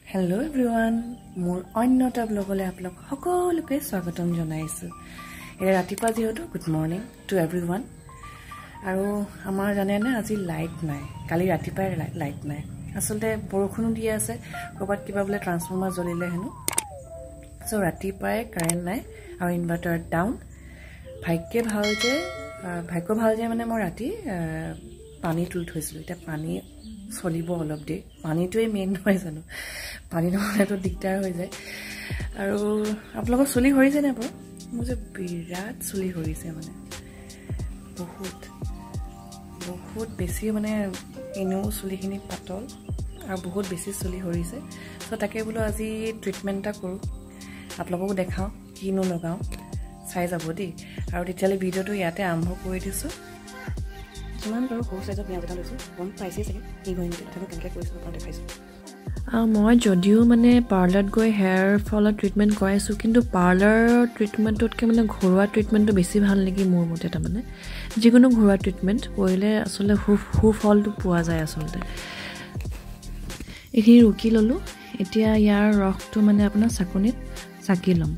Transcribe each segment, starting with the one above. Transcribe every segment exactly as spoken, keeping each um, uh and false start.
Hello everyone, মোৰ অন্যটা ব্লগলৈ আপোনাক সকলোকে স্বাগতম জনাইছো। এৰা ৰাতিপুৱা যিহেতু গুড মৰ্নিং টু এভৰিৱান। আৰু আমাৰ জানে না আজি লাইট নাই, কালি ৰাতিপুৱাই লাইট নাই। আসলতে বৰষুণো দি আছে, ক'ৰবাত কিবা বোলে ট্ৰান্সফৰ্মাৰ জ্বলিলে হেনো। সো ৰাতিপুৱাই কাৰেণ্ট নাই আৰু ইনভাৰ্টাৰ ডাউন। ভাগ্য ভাল যে ভাগ্য ভাল যে মানে মই ৰাতি পানী তুলি থৈছিলোঁ। এতিয়া পানী চলিব অলপ দেৰি, পানীটোৱে মেইন নহয় জানো, পানী নহ'লেতো দিগদাৰ হৈ যায়। আৰু আপোনালোকৰ চুলি সৰিছে নে বাৰু? মোৰ যে বিৰাট চুলি সৰিছে, মানে বহুত বহুত বেছি, মানে এনেও চুলিখিনি পাতল আৰু বহুত বেছি চুলি সৰিছে। চ' তাকে বোলো আজি ট্ৰিটমেণ্ট এটা কৰোঁ, আপোনালোককো দেখাওঁ কিনো লগাওঁ, চাই যাব দেই। আৰু তেতিয়াহ'লে ভিডিঅ'টো ইয়াতে আৰম্ভ কৰি দিছোঁ। যিমান বাৰু সৰু চাইজৰ পিঁয়াজ এটা লৈছোঁ, গম পাইছেই চাগে কি কৰিম বুলি, তথাপিও কেনেকৈ কৰিছোঁ আপোনাক দেখাইছোঁ। মই যদিও মানে পাৰ্লাৰত গৈ হেয়াৰ ফলৰ ট্ৰিটমেণ্ট কৰাইছোঁ, কিন্তু পাৰ্লাৰৰ ট্ৰিটমেণ্টতকৈ মানে ঘৰুৱা ট্ৰিটমেণ্টটো বেছি ভাল নেকি মোৰ মতে। তাৰমানে যিকোনো ঘৰুৱা ট্ৰিটমেণ্ট কৰিলে আচলতে সু সুফলটো পোৱা যায়। আচলতে এইখিনি ৰুকি ল'লোঁ, এতিয়া ইয়াৰ ৰসটো মানে আপোনাৰ চাকনিত চাকি ল'ম।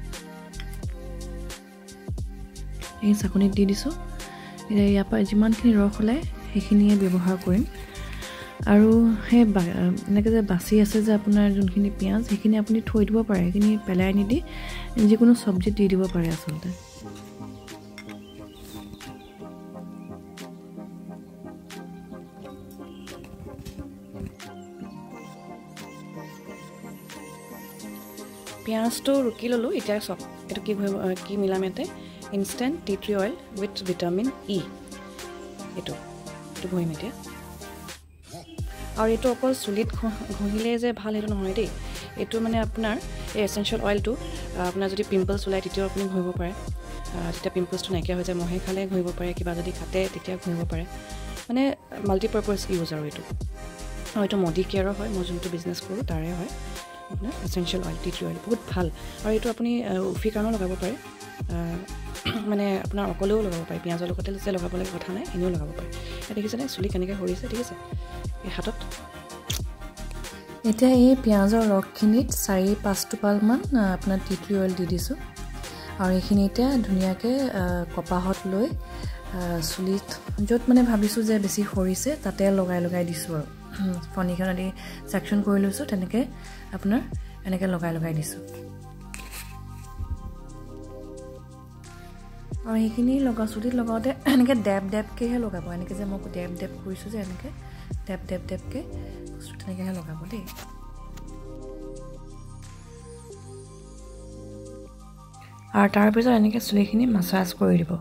এই চাকনিত দি দিছোঁ। এতিয়া ইয়াৰ পৰা যিমানখিনি ৰস ওলায় সেইখিনিয়ে ব্যৱহাৰ কৰিম। আৰু সেই এনেকৈ যে বাচি আছে যে আপোনাৰ যোনখিনি পিঁয়াজ, সেইখিনি আপুনি থৈ দিব পাৰে, সেইখিনি পেলাই নিদি যিকোনো চব্জিত দি দিব পাৰে আচলতে। পিঁয়াজটো ৰুকি ল'লোঁ। এতিয়া চব এইটো কি কি মিলাম ইয়াতে, instant tea tree oil with vitamin E, এইটো এইটো ঘঁহিম এতিয়া। আৰু এইটো অকল চুলিত ঘঁহিলে যে ভাল সেইটো নহয় দেই। এইটো মানে আপোনাৰ এই এচেঞ্চিয়েল অইলটো আপোনাৰ যদি পিম্পলছ ওলায় তেতিয়াও আপুনি ঘঁহিব পাৰে, তেতিয়া পিম্পলছটো নাইকিয়া হৈ যায়। মহে খালে ঘঁহিব পাৰে, কিবা যদি কাটে তেতিয়া ঘঁহিব পাৰে, মানে মাল্টিপাৰ্পাছ ইউজ। আৰু এইটো আৰু এইটো মডি কেয়াৰৰ হয়, মই যোনটো বিজনেছ কৰোঁ তাৰে হয় আপোনাৰ essential oil, tea tree oil, বহুত ভাল। আৰু এইটো আপুনি উফি কাৰণেও লগাব পাৰে, মানে আপোনাৰ অকলেও লগাব পাৰে, পিঁয়াজৰ লগতে যে লগাব লাগে কথা নাই, এনেও লগাব পাৰে। এতিয়া দেখিছেনে চুলি কেনেকৈ সৰিছে, ঠিক আছে। এই হাতত এতিয়া এই পিঁয়াজৰ ৰসখিনিত চাৰি পাঁচ টোপালমান আপোনাৰ টি ট্ৰী অইল দি দিছোঁ। আৰু এইখিনি এতিয়া ধুনীয়াকৈ কপাহত লৈ চুলিত য'ত মানে ভাবিছোঁ যে বেছি সৰিছে তাতে লগাই লগাই দিছোঁ। আৰু ফণিখন আদি ছেকশ্যন কৰি লৈছোঁ, তেনেকৈ আপোনাৰ এনেকৈ লগাই লগাই দিছোঁ। আৰু সেইখিনি লগা চুলিত লগাওঁতে এনেকৈ ডেপ ডেপকৈহে লগাব, এনেকৈ যে মই ডেপ ডেপ কৰিছোঁ যে এনেকৈ ডেপ ডেপ ডেপকৈ বস্তু তেনেকৈহে লগাব দেই। আৰু তাৰপিছত এনেকৈ চুলিখিনি মাছাজ কৰি দিব,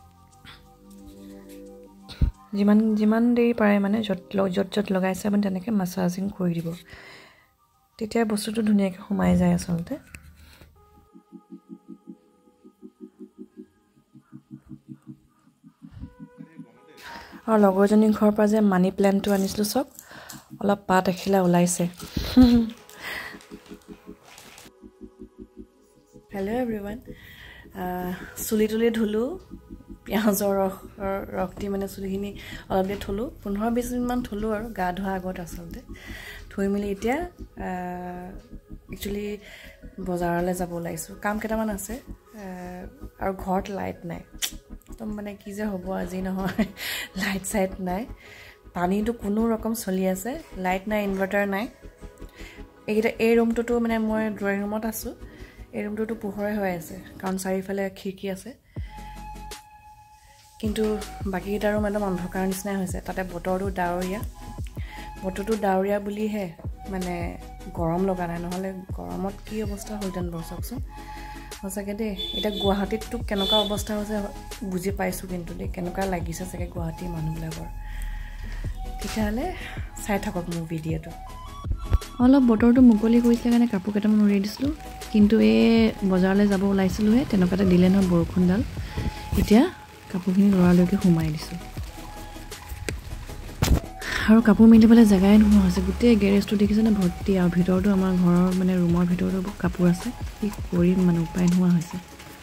যিমান যিমান দেৰি পাৰে, মানে য'ত য'ত য'ত লগাইছে আপুনি তেনেকৈ মাছাজিং কৰি দিব, তেতিয়া বস্তুটো ধুনীয়াকৈ সোমাই যায় আচলতে। আৰু লগৰজনীৰ ঘৰৰ পৰা যে মানি প্লেণ্টটো আনিছিলোঁ, চব অলপ পাত এখিলা ওলাইছে। হেল্ল' এভৰিৱান, চুলি তুলি ধুলোঁ, পিঁয়াজৰ ৰস ৰস দি মানে চুলিখিনি অলপ দেৰি থ'লোঁ, পোন্ধৰ বিছ মিনিটমান থ'লোঁ আৰু গা ধোৱাৰ আগত আচলতে। থৈ মেলি এতিয়া একচুৱেলি বজাৰলৈ যাব ওলাইছোঁ, কাম কেইটামান আছে। আৰু ঘৰত লাইট নাই, একদম মানে কি যে হ'ব আজি নহয়, লাইট চাইট নাই, পানীটো কোনো ৰকম চলি আছে, লাইট নাই, ইনভাৰ্টাৰ নাই। এইকেইটা এই ৰুমটোতো মানে মই ড্ৰয়িং ৰুমত আছোঁ, এই ৰুমটোতো পোহৰে হৈ আছে কাৰণ চাৰিওফালে খিৰিকী আছে, কিন্তু বাকীকেইটা ৰুম একদম অন্ধকাৰ নিচিনাই হৈছে। তাতে বতৰটো ডাৱৰীয়া, বতৰটো ডাৱৰীয়া বুলিহে মানে গৰম লগা নাই, নহ'লে গৰমত কি অৱস্থা হ'লহেঁতেন বাৰু চাওকচোন। সঁচাকৈ দেই, এতিয়া গুৱাহাটীততো কেনেকুৱা অৱস্থা হৈছে বুজি পাইছোঁ, কিন্তু দেই কেনেকুৱা লাগিছে চাগে গুৱাহাটীৰ মানুহবিলাকৰ। তেতিয়াহ'লে চাই থাকক মোৰ ভিডিঅ'টো। অলপ বতৰটো মুকলি কৰিছিলে কাৰণে কাপোৰ কেইটামান উলিয়াই দিছিলোঁ, কিন্তু এই বজাৰলৈ যাব ওলাইছিলোঁহে, তেনেকুৱাতে দিলে নহয় বৰষুণডাল। এতিয়া কাপোৰখিনি লৰালৈকে সোমাই দিছোঁ, আৰু কাপোৰ মেলিবলৈ জেগাই নোহোৱা হৈছে। গোটেই গেৰেজটো দেখিছেনে ভৰ্তি, আৰু ভিতৰতো আমাৰ ঘৰৰ মানে ৰুমৰ ভিতৰতো কাপোৰ আছে, কি কৰিম মানে উপায় নোহোৱা হৈছে।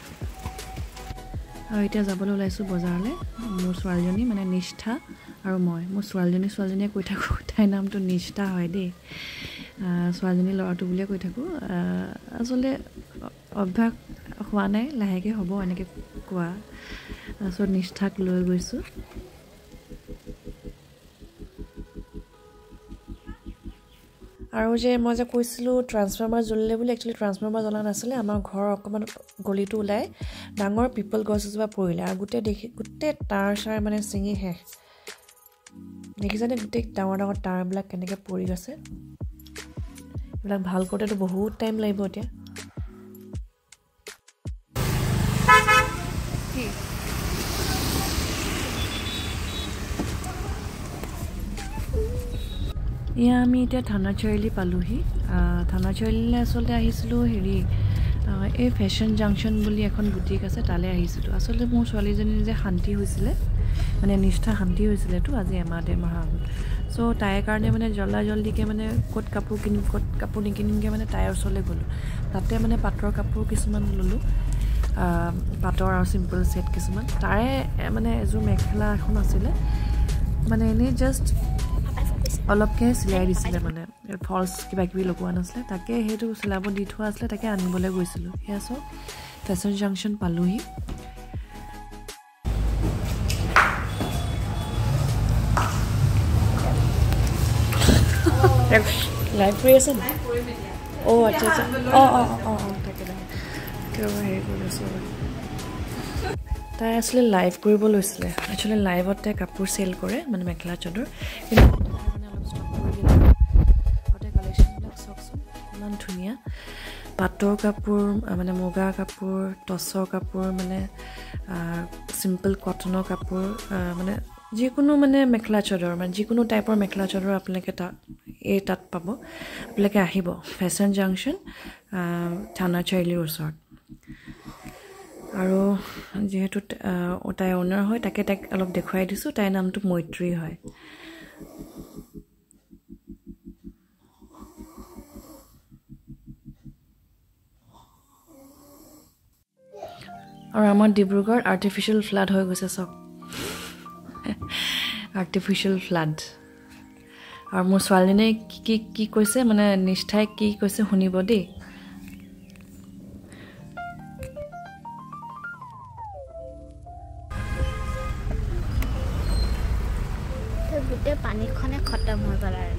আৰু এতিয়া যাবলৈ ওলাইছোঁ বজাৰলৈ, মোৰ ছোৱালীজনী মানে নিষ্ঠা আৰু মই। মোৰ ছোৱালীজনী ছোৱালীজনীয়ে কৈ থাকোঁ, তাইৰ নামটো নিষ্ঠা হয় দেই। ছোৱালীজনী ল'ৰাটো বুলিয়ে কৈ থাকোঁ আচলতে অভ্যাস হোৱা নাই লাহেকৈ হ'ব এনেকৈ কোৱা তাৰপিছত নিষ্ঠাক লৈ গৈছোঁ আৰু যে মই যে কৈছিলোঁ ট্ৰান্সফৰ্মাৰ জ্বলিলে বুলি একচুৱেলি ট্ৰান্সফৰ্মাৰ জ্বলা নাছিলে আমাৰ ঘৰৰ অকণমান গলিটো ওলাই ডাঙৰ পিপল গছ এজোপা পৰিলে আৰু গোটেই দেখি গোটেই তাঁৰ চাৰ মানে ছিঙি শেষ দেখিছানে গোটেই ডাঙৰ ডাঙৰ তাঁৰবিলাক কেনেকৈ পৰি গৈছে এইবিলাক ভাল কৰোঁতেতো বহুত টাইম লাগিব এতিয়া এয়া আমি এতিয়া থানা চাৰিআলি পালোহি থানা চাৰিআলিলৈ আচলতে আহিছিলোঁ হেৰি এই ফেশ্বন জাংচন বুলি এখন বুটিক আছে তালৈ আহিছিলোঁ আচলতে মোৰ ছোৱালীজনী যে শান্তি হৈছিলে মানে নিষ্ঠা শান্তি হৈছিলেতো আজি এমাহ ডেৰমাহ আগত চ' তাইৰ কাৰণে মানে জল্দা জল্দিকৈ মানে ক'ত কাপোৰ কিনিম ক'ত কাপোৰ নিকিনিমকৈ মানে তাইৰ ওচৰলৈ গ'লোঁ তাতে মানে পাটৰ কাপোৰ কিছুমান ল'লোঁ পাটৰ আৰু চিম্পল ছেট কিছুমান তাৰে মানে এযোৰ মেখেলা এখন আছিলে মানে এনেই জাষ্ট অলপকৈ চিলাই দিছিলে মানে ফলছ কিবা কিবি লগোৱা নাছিলে তাকে সেইটো চিলাব দি থোৱা আছিলে তাকে আনিবলৈ গৈছিলোঁ সেয়া চব ফেশ্বন জাংচন পালোহি লাইভ কৰি আছে নে অঁ আচ্ছা আচ্ছা অঁ অঁ অঁ অঁ তাকে তাকে হেৰি কৰি আছোঁ তাই আচলতে লাইভ কৰিব লৈছিলে একচুৱেলি লাইভত তাই কাপোৰ চেল কৰে মানে মেখেলা চাদৰ কিন্তু মানে অলপ ষ্টপ কৰি দিলে তাতে কালেকশ্যনবিলাক চাওকচোন ইমান ধুনীয়া পাটৰ কাপোৰ মানে মুগা কাপোৰ টচৰ কাপোৰ মানে চিম্পল কটনৰ কাপোৰ মানে যিকোনো মানে মেখেলা চাদৰ মানে যিকোনো টাইপৰ মেখেলা চাদৰ আপোনালোকে তাত এই তাত পাব আপোনালোকে আহিব ফেশ্বন জাংচন থানা চাৰিআলিৰ ওচৰত আৰু যিহেতু তাই অনাৰ হয় তাকে তাইক অলপ দেখুৱাই দিছোঁ তাইৰ নামটো মৈত্ৰী হয় আৰু আমাৰ ডিব্ৰুগড় আৰ্টিফিচিয়েল ফ্লাড হৈ গৈছে চব আৰ্টিফিচিয়েল ফ্লাড আৰু মোৰ ছোৱালীজনীয়ে কি কি কৈছে মানে নিষ্ঠাই কি কৈছে শুনিব দেই গোটেই পানীখনে খতম হৈ গ'ল আৰু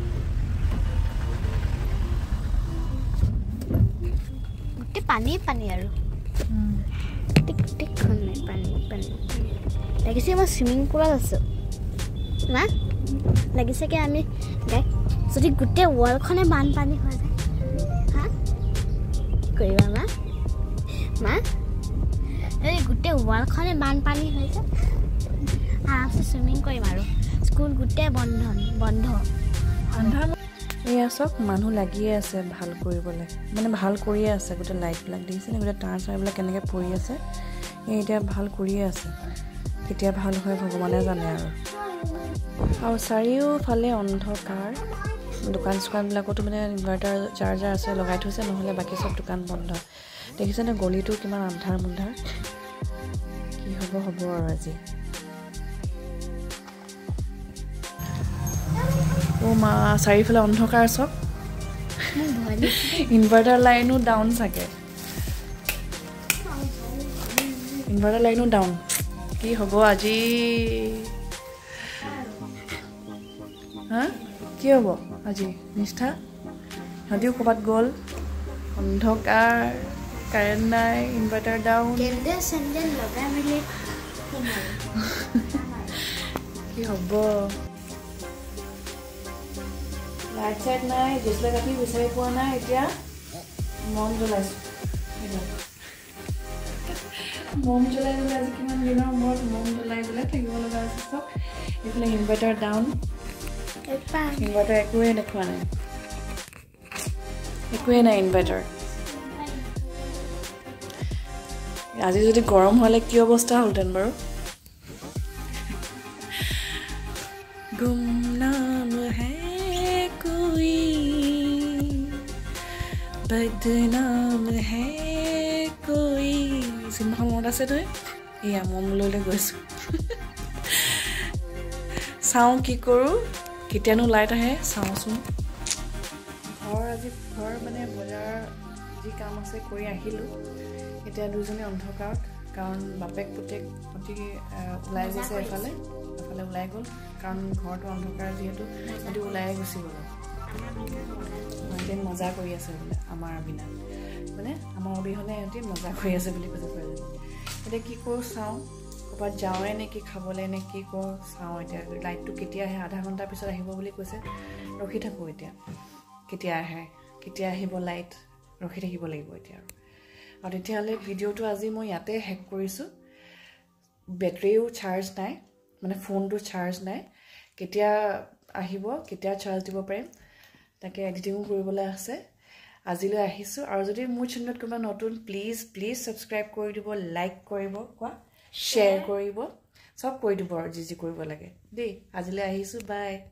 গোটেই পানী পানী আৰু গোটেইখন নাই পানী পানী লাগিছে মই চুইমিং পুলত আছোঁ মা লাগিছে কি আমি যদি গোটেই ৱালখনে বানপানী হৈ যায় হা কি কৰিবা মা মা যদি গোটেই ৱালখনে বানপানী হৈ যায় আৰামছে চুইমিং কৰিম আৰু স্কুল গোটেই বন্ধ বন্ধ এয়া চব মানুহ লাগিয়ে আছে ভাল কৰিবলৈ মানে ভাল কৰিয়ে আছে গোটেই লাইটবিলাক দেখিছেনে গোটেই তাঁৰ চাৰবিলাক কেনেকৈ পৰি আছে এই এতিয়া ভাল কৰিয়ে আছে কেতিয়া ভাল হয় ভগৱানে জানে আৰু আৰু চাৰিওফালে অন্ধকাৰ দোকান চোকানবিলাকতো মানে ইনভাৰ্টাৰ চাৰ্জাৰ আছে লগাই থৈছে নহ'লে বাকী চব দোকান বন্ধ দেখিছেনে গলিটো কিমান আন্ধাৰ মুন্ধাৰ কি হ'ব হ'ব আৰু আজি অ' মা চাৰিওফালে অন্ধকাৰ চব ইনভাৰ্টাৰ লাইনো ডাউন চাগে ইনভাৰ্টাৰ লাইনো ডাউন কি হ'ব আজি হা কি হ'ব আজি নিষ্ঠা সিহঁতিও ক'ৰবাত গ'ল অন্ধকাৰ কাৰেণ্ট নাই ইনভাৰ্টাৰ ডাউন কি হ'ব লাইট চাইট নাই জেচলা কাটি বিচাৰি পোৱা নাই এতিয়া মম জ্বলাইছোঁ মম জ্বলাই জ্বলাই আজি কিমান দিনৰ মূৰত মম জ্বলাই জ্বলাই থাকিব লগা আছে চব এইফালে ইনভাৰ্টাৰ ডাউন ইনভাৰ্টাৰ একোৱেই দেখুওৱা নাই একোৱেই নাই ইনভাৰ্টাৰ আজি যদি গৰম হ'লে কি অৱস্থা হ'লহেঁতেন বাৰু গুমনাম হে कोई बदनाम है कोई চিনেমাখন মনত আছে তই এয়া মম লৈ লৈ গৈছোঁ চাওঁ কি কৰোঁ কেতিয়ানো লাইট আহে চাওঁচোন ঘৰ আজি ঘৰ মানে বজাৰ যি কাম আছে কৰি আহিলোঁ এতিয়া দুজনে অন্ধকাৰত কাৰণ বাপেক পুতেক অতি ওলাই গৈছে এফালে এফালে ওলাই গ'ল কাৰণ ঘৰটো অন্ধকাৰ যিহেতু সিহঁতি ওলাই গুচি গ'ল সিহঁতে মজা কৰি আছে বোলে আমাৰ বিনা মানে আমাৰ অবিহনে সিহঁতি মজা কৰি আছে বুলি কৈছে ছোৱালীজনী এতিয়া কি কৰোঁ চাওঁ ক'ৰবাত যাওঁৱে নে কি খাবলৈ নে কি কৰোঁ চাওঁ এতিয়া লাইটটো কেতিয়া আহে আধা ঘণ্টাৰ পিছত আহিব বুলি কৈছে ৰখি থাকোঁ এতিয়া কেতিয়া আহে কেতিয়া আহিব লাইট ৰখি থাকিব লাগিব এতিয়া আৰু আৰু তেতিয়াহ'লে ভিডিঅ'টো আজি মই ইয়াতে হেক কৰিছোঁ বেটাৰীও চাৰ্জ নাই মানে ফোনটো চাৰ্জ নাই কেতিয়া আহিব কেতিয়া চাৰ্জ দিব পাৰিম তাকে এডিটিঙো কৰিবলৈ আছে আজিলৈ আহিছোঁ আৰু যদি মোৰ চেনেলত কোনোবা নতুন প্লিজ প্লিজ ছাবস্ক্ৰাইব কৰি দিব লাইক কৰিব কোৱা শ্বেয়াৰ কৰিব চব কৰি দিব আৰু যি যি কৰিব লাগে দেই আজিলৈ আহিছোঁ বাই